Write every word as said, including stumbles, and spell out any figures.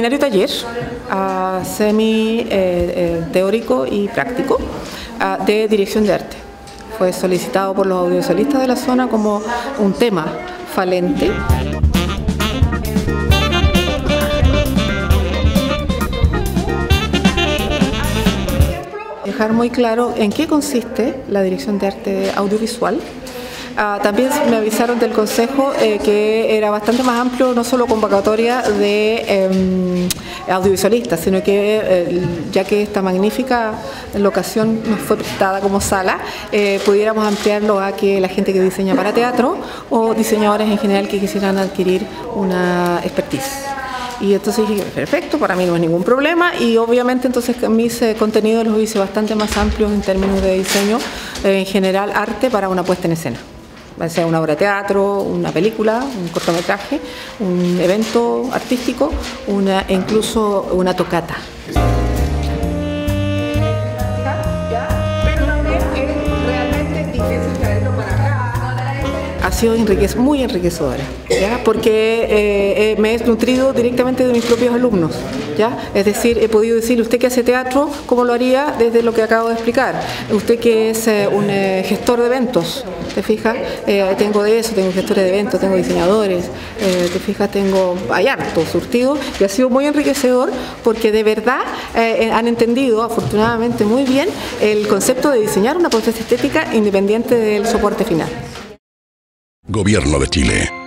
seminario taller uh, semi eh, eh, teórico y práctico uh, de dirección de arte. Fue solicitado por los audiovisualistas de la zona como un tema falente. Dejar muy claro en qué consiste la dirección de arte audiovisual. Uh, también me avisaron del Consejo eh, que era bastante más amplio, no solo convocatoria de eh, audiovisualistas, sino que eh, ya que esta magnífica locación nos fue prestada como sala, eh, pudiéramos ampliarlo a que la gente que diseña para teatro o diseñadores en general que quisieran adquirir una expertise. Y entonces dije, perfecto, para mí no es ningún problema, y obviamente entonces mis eh, contenidos los hice bastante más amplios en términos de diseño, eh, en general arte para una puesta en escena. Sea una obra de teatro, una película, un cortometraje, un evento artístico, una, incluso una tocata. Ha sido enriquec muy enriquecedora, ¿ya? Porque eh, eh, me he nutrido directamente de mis propios alumnos, ¿ya? Es decir, he podido decirle, usted que hace teatro, ¿cómo lo haría? Desde lo que acabo de explicar. Usted que es eh, un eh, gestor de eventos, ¿te fijas? Eh, tengo de eso, tengo gestores de eventos, tengo diseñadores, eh, ¿te fijas? Tengo, hay harto surtido, y ha sido muy enriquecedor porque de verdad eh, han entendido afortunadamente muy bien el concepto de diseñar una propuesta estética independiente del soporte final. Gobierno de Chile.